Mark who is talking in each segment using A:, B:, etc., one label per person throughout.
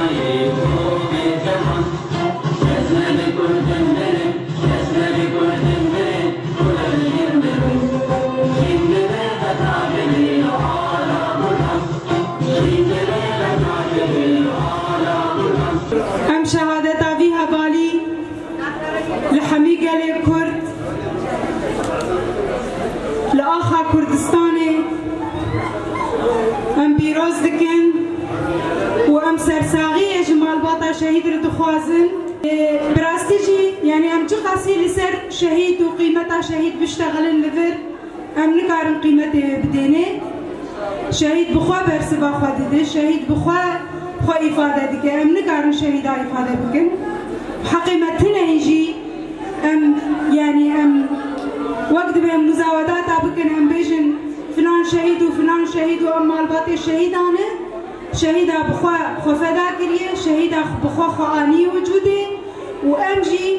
A: ام شهادتا فيها بالي لحميقة لكرد لآخا كردستاني ام بيروز دكن وام سرساغية جمال باطا شهيد ردخوازن براستيجي يعني ام جقاسي لسر شهيد وقيمتا شهيد بيشتغلن لفر ام نكارن قيمته بدينه شهيد بخوا برسبا خوا شهيد بخوا إفادة ديك أم نكارن شهيدا إفادة بكن حقيمتنا يجي أم يعني أم وقت بهم مزاودات بكن أم بيجن فلان شهيد وفلان شهيد وأم الباطي الشهيدانه شهيدا بخوا خفدا كريه شهيدا بخوا خاني وجوده وأم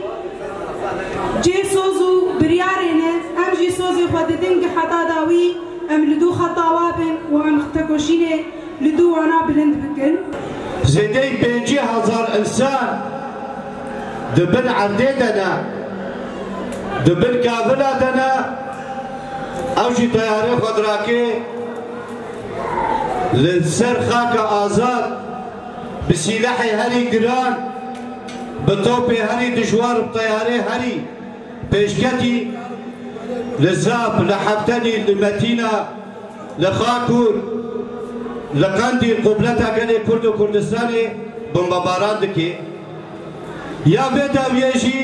A: جي سوزو بريارينه أم جي سوزي خدتين حتى داوي أم لدو خطاوابن وأم اختكوشينه لدو وانا بلند بكن
B: زيدي 50,000 إنسان دبن عرديدنا دبن كابلاتنا أوشي طياري خضراكي للسر خاك آزاد بسلاحي هري قران بطوبي هري دشوار بطياري هري بيشكتي لزاب لحبتني لمتينة لخاكور لقندي قبلتها قلي كرد وكردستاني بمبارات دكي يا بيتا بيجي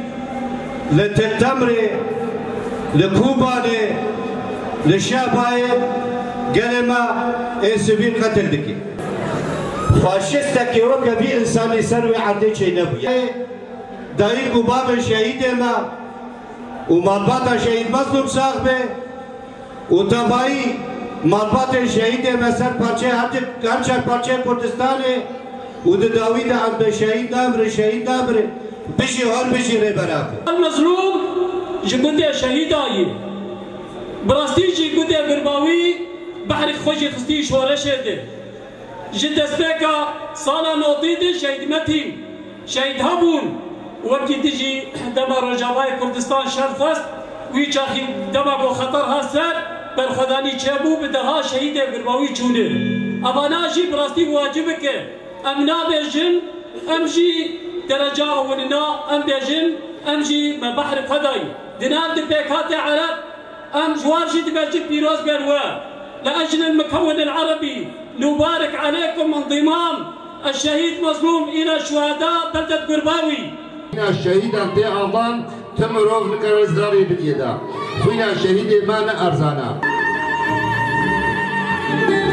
B: لتتمري لكوباني لشاباي قلي ما سبيل قتل دكي فاشستك وكبي انساني سروي عردي شي نبي دايق وباب شهيد ما ومالباتا شهيد مظلوم صاحبه وتباي مالبات شهيد مسر پارچه هر چک پارچه کردستانه و داوید عند شهيد دامر شهيد دامر بيجي هون بيجي ري برابر
C: المظلوم جبدي شهيد آيه براستيجي جبدي برباوي بحر خوشي خستي شوره شده جد استيكا صالا نوطيدي شهيد متين شهيد هبون وقتی تجي دما رجاوای کردستان شرفست وی چاخی دما بو خطر هستن برخدانی چبو بدها شهید برباوی چونه اما ناجی براستی واجبه که ام نابجن امجی درجه اولنا ام بجن امجی بحر فدای دنال دبيكات عرب ام جوارجي دبجت بيروز بلوا لاجل المكون العربي نبارك عليكم انضمام الشهيد مظلوم الى شهداء بلده برباوي.
D: الشهيد انتي اعظم تمروف نكر ازراري باليدا خوينا الشهيد ما ارزانا